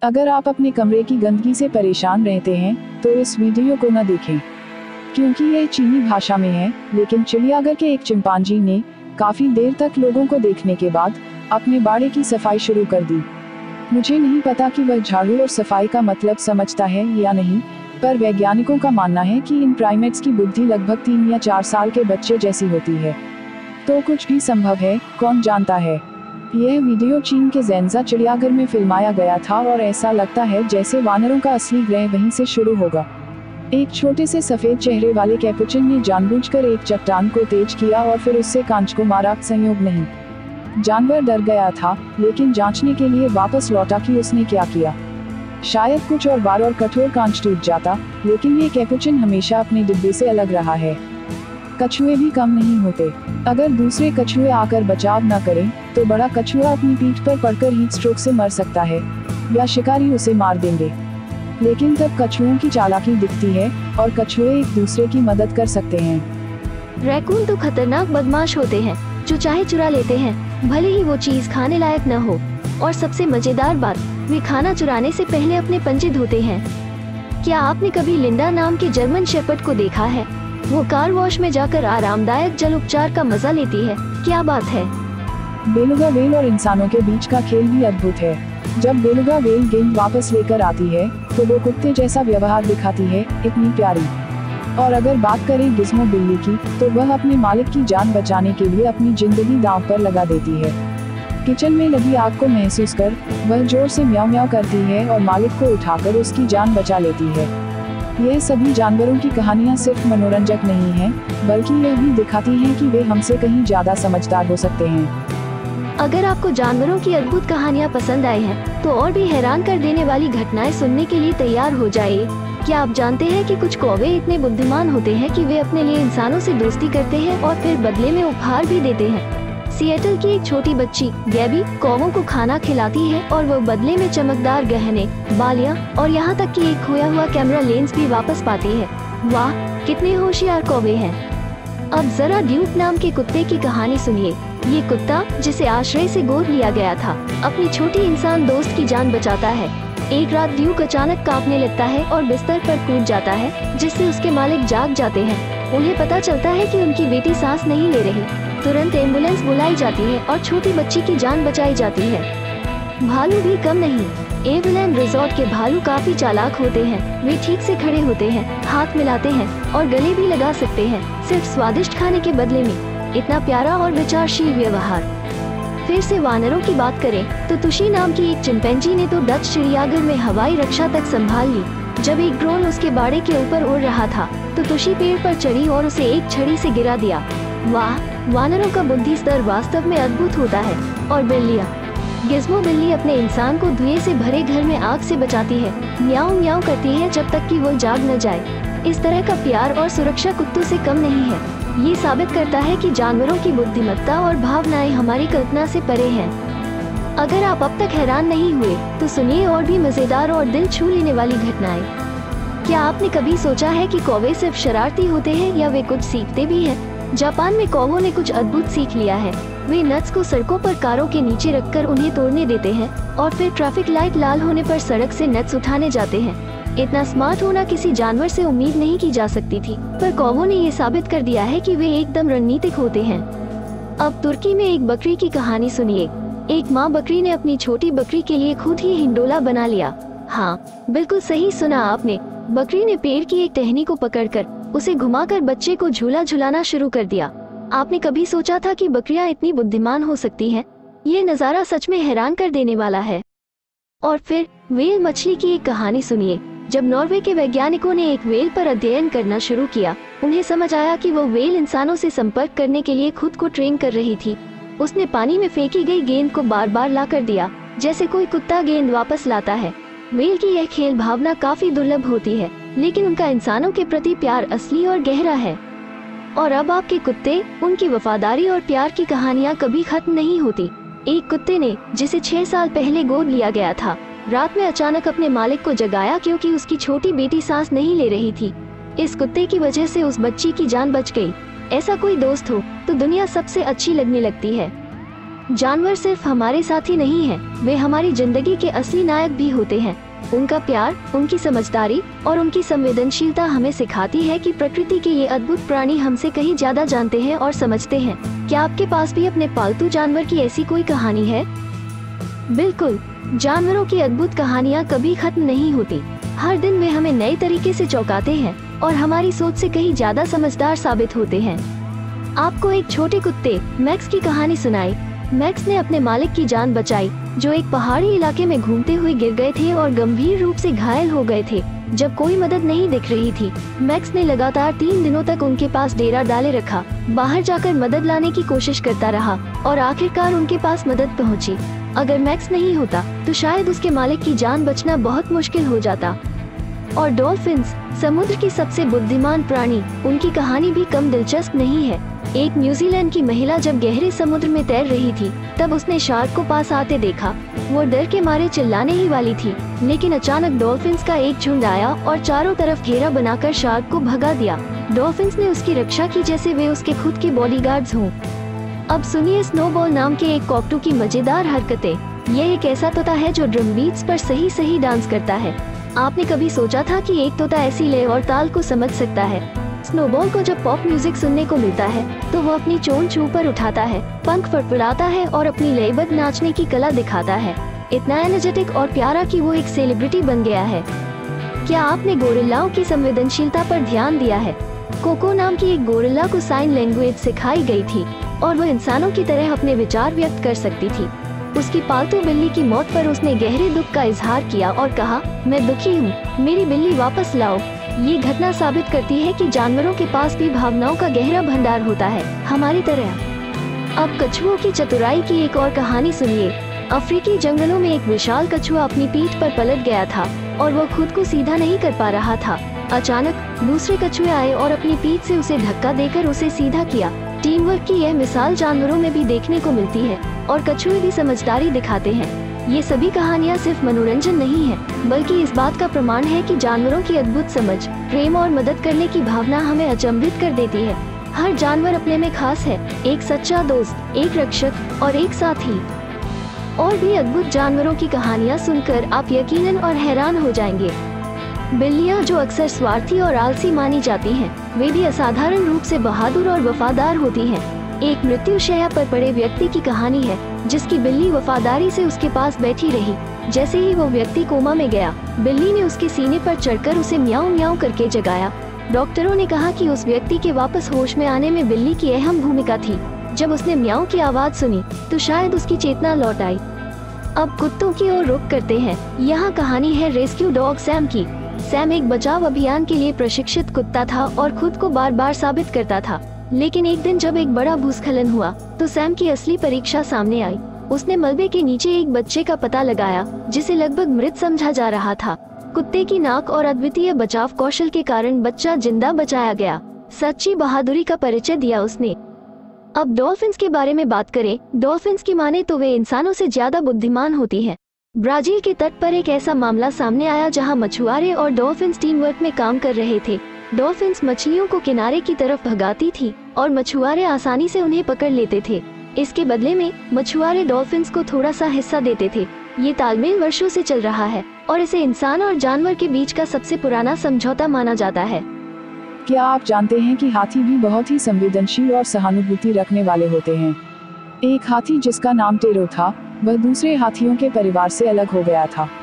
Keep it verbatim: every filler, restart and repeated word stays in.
अगर आप अपने कमरे की गंदगी से परेशान रहते हैं तो इस वीडियो को न देखें, क्योंकि यह चीनी भाषा में है। लेकिन चिड़ियाघर के एक चिंपांजी ने काफी देर तक लोगों को देखने के बाद अपने बाड़े की सफाई शुरू कर दी। मुझे नहीं पता कि वह झाड़ू और सफाई का मतलब समझता है या नहीं, पर वैज्ञानिकों का मानना है कि इन प्राइमेट्स की बुद्धि लगभग तीन या चार साल के बच्चे जैसी होती है। तो कुछ भी संभव है, कौन जानता है। यह वीडियो चीन के ज़ेंजा चिड़ियाघर में फिल्माया गया था और ऐसा लगता है जैसे वानरों का असली ग्रह वहीं से शुरू होगा। एक छोटे से सफेद चेहरे वाले कैपुचिन ने जानबूझकर एक चट्टान को तेज किया और फिर उससे कांच को मारा। संयोग नहीं, जानवर डर गया था, लेकिन जांचने के लिए वापस लौटा कि उसने क्या किया। शायद कुछ और बार और कठोर कांच टूट जाता, लेकिन ये कैपुचिन हमेशा अपने डिब्बे से अलग रहा है। कछुए भी कम नहीं होते। अगर दूसरे कछुए आकर बचाव न करें तो बड़ा कछुआ अपनी पीठ पर पड़कर हीट स्ट्रोक से मर सकता है या शिकारी उसे मार देंगे। लेकिन तब कछुओं की चालाकी दिखती है और कछुए एक दूसरे की मदद कर सकते हैं। रैकून तो खतरनाक बदमाश होते हैं जो चाहे चुरा लेते हैं, भले ही वो चीज खाने लायक न हो। और सबसे मजेदार बात, वे खाना चुराने से पहले अपने पंजे धोते हैं। क्या आपने कभी लिंडा नाम के जर्मन शेपर्ड को देखा है? वो कार वॉश में जाकर आरामदायक जल उपचार का मजा लेती है। क्या बात है। बेलुगा वेल और इंसानों के बीच का खेल भी अद्भुत है। जब बेलुगा वेल गेंद वापस लेकर आती है तो वो कुत्ते जैसा व्यवहार दिखाती है, इतनी प्यारी। और अगर बात करें गिज़्मो बिल्ली की, तो वह अपने मालिक की जान बचाने के लिए अपनी जिंदगी दांव पर लगा देती है। किचन में लगी आग को महसूस कर वह जोर से म्याऊ म्याऊ करती है और मालिक को उठाकर उसकी जान बचा लेती है। यह सभी जानवरों की कहानियाँ सिर्फ मनोरंजक नहीं हैं, बल्कि यह भी दिखाती हैं कि वे हमसे कहीं ज्यादा समझदार हो सकते हैं। अगर आपको जानवरों की अद्भुत कहानियाँ पसंद आई हैं, तो और भी हैरान कर देने वाली घटनाएं सुनने के लिए तैयार हो जाइए। क्या आप जानते हैं कि कुछ कौवे इतने बुद्धिमान होते हैं कि वे अपने लिए इंसानों से दोस्ती करते हैं और फिर बदले में उपहार भी देते हैं। सिएटल की एक छोटी बच्ची गैबी कौवों को खाना खिलाती है और वो बदले में चमकदार गहने, बालियां और यहाँ तक कि एक खोया हुआ कैमरा लेंस भी वापस पाती है। वाह, कितने होशियार कौवे हैं। अब जरा ड्यूक नाम के कुत्ते की कहानी सुनिए। ये कुत्ता, जिसे आश्रय से गोद लिया गया था, अपनी छोटी इंसान दोस्त की जान बचाता है। एक रात ड्यूक अचानक कांपने लगता है और बिस्तर पर कूद जाता है, जिससे उसके मालिक जाग जाते हैं। उन्हें पता चलता है कि उनकी बेटी सांस नहीं ले रही। तुरंत एम्बुलेंस बुलाई जाती है और छोटी बच्ची की जान बचाई जाती है। भालू भी कम नहीं। एवरलैंड रिजॉर्ट के भालू काफी चालाक होते हैं। वे ठीक से खड़े होते हैं, हाथ मिलाते हैं और गले भी लगा सकते हैं, सिर्फ स्वादिष्ट खाने के बदले में। इतना प्यारा और विचारशील व्यवहार। फिर से वानरों की बात करें तो तुशी नाम की एक चिंपैंजी ने तो डच चिड़ियाघर में हवाई रक्षा तक संभाल ली। जब एक ड्रोन उसके बाड़े के ऊपर उड़ रहा था तो तुशी पेड़ पर चढ़ी और उसे एक छड़ी से गिरा दिया। वाह, वानरों का बुद्धि स्तर वास्तव में अद्भुत होता है। और बिल्लियाँ, गिज़्मो बिल्ली अपने इंसान को धुएं से भरे घर में आग से बचाती है। म्याऊ म्याऊ करती है जब तक कि वो जाग न जाए। इस तरह का प्यार और सुरक्षा कुत्तों से कम नहीं है। ये साबित करता है कि जानवरों की बुद्धिमत्ता और भावनाएं हमारी कल्पना से परे हैं। अगर आप अब तक हैरान नहीं हुए तो सुनिए और भी मजेदार और दिल छू लेने वाली घटनाएं। क्या आपने कभी सोचा है कि कौवे सिर्फ शरारती होते हैं या वे कुछ सीखते भी हैं? जापान में कौवों ने कुछ अद्भुत सीख लिया है। वे नट्स को सड़कों पर कारों के नीचे रखकर उन्हें तोड़ने देते हैं और फिर ट्रैफिक लाइट लाल होने पर सड़क से नट्स उठाने जाते हैं। इतना स्मार्ट होना किसी जानवर से उम्मीद नहीं की जा सकती थी, पर कौवों ने ये साबित कर दिया है कि वे एकदम रणनीतिक होते हैं। अब तुर्की में एक बकरी की कहानी सुनिए। एक माँ बकरी ने अपनी छोटी बकरी के लिए खुद ही हिंडोला बना लिया। हाँ, बिल्कुल सही सुना आपने। बकरी ने पेड़ की एक टहनी को पकड़कर उसे घुमाकर बच्चे को झूला झुलाना शुरू कर दिया। आपने कभी सोचा था कि बकरियां इतनी बुद्धिमान हो सकती हैं? ये नज़ारा सच में हैरान कर देने वाला है। और फिर व्हेल मछली की एक कहानी सुनिए। जब नॉर्वे के वैज्ञानिकों ने एक व्हेल पर अध्ययन करना शुरू किया, उन्हें समझ आया कि वो व्हेल इंसानों से संपर्क करने के लिए खुद को ट्रेन कर रही थी। उसने पानी में फेंकी गई गेंद को बार बार ला कर दिया, जैसे कोई कुत्ता गेंद वापस लाता है। व्हेल की यह खेल भावना काफी दुर्लभ होती है, लेकिन उनका इंसानों के प्रति प्यार असली और गहरा है। और अब आपके कुत्ते, उनकी वफादारी और प्यार की कहानियाँ कभी खत्म नहीं होती। एक कुत्ते ने, जिसे छह साल पहले गोद लिया गया था, रात में अचानक अपने मालिक को जगाया क्योंकि उसकी छोटी बेटी सांस नहीं ले रही थी। इस कुत्ते की वजह से उस बच्ची की जान बच गई। ऐसा कोई दोस्त हो तो दुनिया सबसे अच्छी लगने लगती है। जानवर सिर्फ हमारे साथी नहीं हैं, वे हमारी जिंदगी के असली नायक भी होते हैं। उनका प्यार, उनकी समझदारी और उनकी संवेदनशीलता हमें सिखाती है कि प्रकृति के ये अद्भुत प्राणी हमसे कहीं ज्यादा जानते हैं और समझते हैं। क्या आपके पास भी अपने पालतू जानवर की ऐसी कोई कहानी है? बिल्कुल, जानवरों की अद्भुत कहानियाँ कभी खत्म नहीं होती। हर दिन वे हमें नए तरीके से चौंकाते हैं और हमारी सोच से कहीं ज्यादा समझदार साबित होते हैं। आपको एक छोटे कुत्ते मैक्स की कहानी सुनाई। मैक्स ने अपने मालिक की जान बचाई, जो एक पहाड़ी इलाके में घूमते हुए गिर गए थे और गंभीर रूप से घायल हो गए थे। जब कोई मदद नहीं दिख रही थी, मैक्स ने लगातार तीन दिनों तक उनके पास डेरा डाले रखा, बाहर जाकर मदद लाने की कोशिश करता रहा और आखिरकार उनके पास मदद पहुंची। अगर मैक्स नहीं होता तो शायद उसके मालिक की जान बचना बहुत मुश्किल हो जाता। और डॉल्फिन्स, समुद्र की सबसे बुद्धिमान प्राणी, उनकी कहानी भी कम दिलचस्प नहीं है। एक न्यूजीलैंड की महिला जब गहरे समुद्र में तैर रही थी, तब उसने शार्क को पास आते देखा। वो डर के मारे चिल्लाने ही वाली थी, लेकिन अचानक डॉल्फिन्स का एक झुंड आया और चारों तरफ घेरा बनाकर शार्क को भगा दिया। डॉल्फिन्स ने उसकी रक्षा की जैसे वे उसके खुद के बॉडीगार्ड्स हों। अब सुनिए स्नोबॉल नाम के एक कॉकटू की मजेदार हरकतें। यह एक ऐसा तोता है जो ड्रम बीट्स पर सही सही डांस करता है। आपने कभी सोचा था कि एक तोता ऐसी लय और ताल को समझ सकता है? स्नोबॉल को जब पॉप म्यूजिक सुनने को मिलता है तो वो अपनी चोंच ऊपर उठाता है, पंख फड़फड़ाता है और अपनी लयबद्ध नाचने की कला दिखाता है। इतना एनर्जेटिक और प्यारा कि वो एक सेलिब्रिटी बन गया है। क्या आपने गोरिल्लाओं की संवेदनशीलता पर ध्यान दिया है? कोको नाम की एक गोरिल्ला को साइन लैंग्वेज सिखाई गई थी और वो इंसानों की तरह अपने विचार व्यक्त कर सकती थी। उसकी पालतू बिल्ली की मौत पर उसने गहरे दुख का इजहार किया और कहा, मैं दुखी हूँ, मेरी बिल्ली वापस लाओ। ये घटना साबित करती है कि जानवरों के पास भी भावनाओं का गहरा भंडार होता है, हमारी तरह। अब कछुओं की चतुराई की एक और कहानी सुनिए। अफ्रीकी जंगलों में एक विशाल कछुआ अपनी पीठ पर पलट गया था और वो खुद को सीधा नहीं कर पा रहा था। अचानक दूसरे कछुए आए और अपनी पीठ से उसे धक्का देकर उसे सीधा किया। टीम वर्क की यह मिसाल जानवरों में भी देखने को मिलती है और कछुए भी समझदारी दिखाते हैं। ये सभी कहानियाँ सिर्फ मनोरंजन नहीं है, बल्कि इस बात का प्रमाण है कि जानवरों की अद्भुत समझ, प्रेम और मदद करने की भावना हमें अचंभित कर देती है। हर जानवर अपने में खास है, एक सच्चा दोस्त, एक रक्षक और एक साथी। और भी अद्भुत जानवरों की कहानियाँ सुनकर आप यकीनन और हैरान हो जाएंगे। बिल्लियाँ, जो अक्सर स्वार्थी और आलसी मानी जाती हैं, वे भी असाधारण रूप से बहादुर और वफादार होती हैं। एक मृत्यु शैया पर पड़े व्यक्ति की कहानी है, जिसकी बिल्ली वफादारी से उसके पास बैठी रही। जैसे ही वो व्यक्ति कोमा में गया, बिल्ली ने उसके सीने पर चढ़कर उसे म्याऊं म्याऊं करके जगाया। डॉक्टरों ने कहा कि उस व्यक्ति के वापस होश में आने में बिल्ली की अहम भूमिका थी। जब उसने म्याऊं की आवाज सुनी तो शायद उसकी चेतना लौट आई। अब कुत्तों की ओर रुख करते हैं। यहाँ कहानी है रेस्क्यू डॉग सैम की। सैम एक बचाव अभियान के लिए प्रशिक्षित कुत्ता था और खुद को बार बार साबित करता था। लेकिन एक दिन जब एक बड़ा भूस्खलन हुआ तो सैम की असली परीक्षा सामने आई। उसने मलबे के नीचे एक बच्चे का पता लगाया, जिसे लगभग मृत समझा जा रहा था। कुत्ते की नाक और अद्वितीय बचाव कौशल के कारण बच्चा जिंदा बचाया गया। सच्ची बहादुरी का परिचय दिया उसने। अब डॉल्फिन्स के बारे में बात करें। डॉल्फिन्स की माने तो वे इंसानों से ज्यादा बुद्धिमान होती हैं। ब्राजील के तट पर एक ऐसा मामला सामने आया जहां मछुआरे और डॉल्फिन्स टीम वर्क में काम कर रहे थे। डॉल्फिन्स मछलियों को किनारे की तरफ भगाती थी और मछुआरे आसानी से उन्हें पकड़ लेते थे। इसके बदले में मछुआरे डॉल्फिन्स को थोड़ा सा हिस्सा देते थे। ये तालमेल वर्षों से चल रहा है और इसे इंसान और जानवर के बीच का सबसे पुराना समझौता माना जाता है। क्या आप जानते हैं कि हाथी भी बहुत ही संवेदनशील और सहानुभूति रखने वाले होते हैं? एक हाथी जिसका नाम टेरो था, वह दूसरे हाथियों के परिवार से अलग हो गया था।